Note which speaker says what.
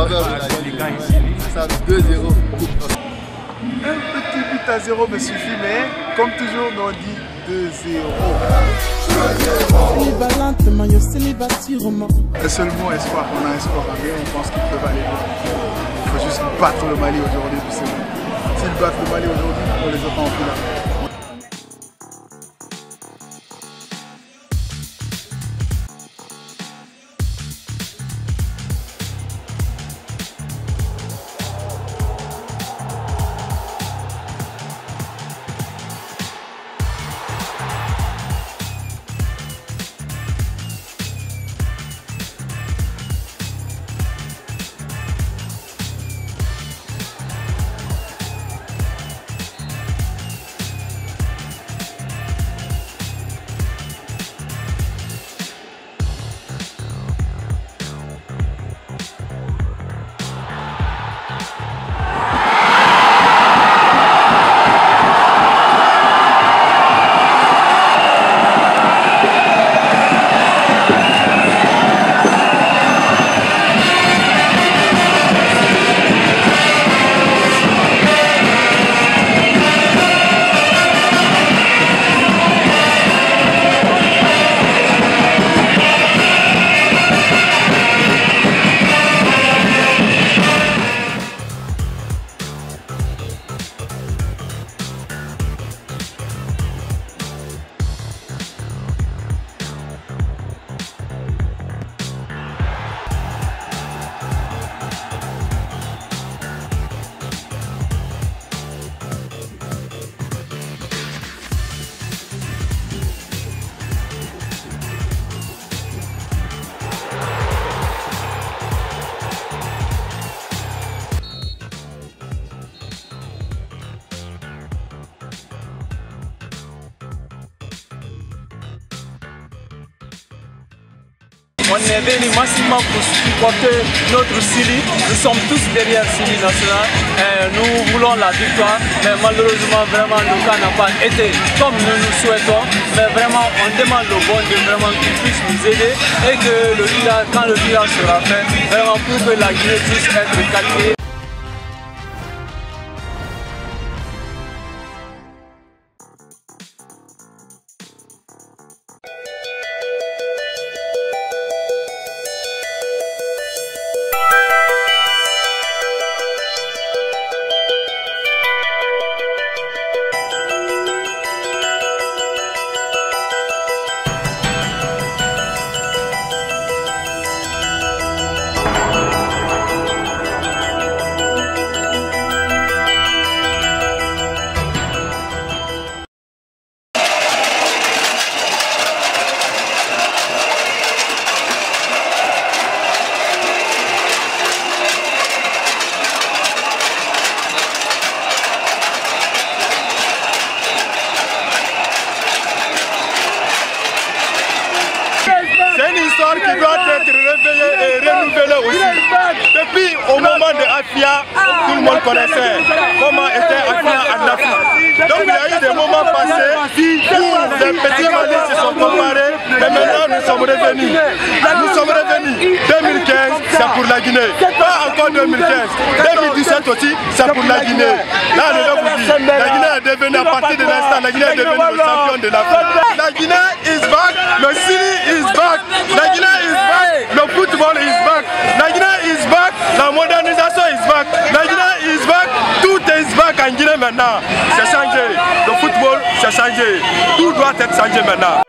Speaker 1: faveur de la Guinée. Ça 2-0.
Speaker 2: Un petit but à 0 me suffit, mais comme toujours, on dit 2-0. Un seul mot, espoir. On a espoir à rien, on pense qu'ils peuvent aller loin. Il faut juste battre le Mali aujourd'hui, puis c'est bon. S'ils battent le Mali aujourd'hui, on les attend en finale.
Speaker 3: On est venu massivement pour supporter notre SYLI. Nous sommes tous derrière SYLI national. Nous voulons la victoire, mais malheureusement, vraiment, le cas n'a pas été comme nous nous souhaitons. Mais vraiment, on demande au bon Dieu vraiment qu'il puisse nous aider et que le village, quand le village sera fait, vraiment pour que la Guinée puisse être qualifiée.
Speaker 2: Qui doit être réveillé et renouvelé aussi. Depuis au moment de Afia, tout le monde connaissait comment était Afia en Afrique. Donc il y a eu des moments passés où les petits Mali se sont comparés, mais maintenant nous sommes revenus. Nous sommes revenus. 2015, c'est pour la Guinée. Pas encore 2015. 2017 aussi, c'est pour la Guinée. Là, je vais vous dire, la Guinée est devenue, à partir de l'instant, la Guinée est devenue le champion de l'Afrique. La Guinée is back, le SYLI is back, la Guinée is back, le football is back, la Guinée is back, la modernisation is back, la Guinée is back, tout is back en Guinée maintenant. C'est changé, le football c'est changé, tout doit être changé maintenant.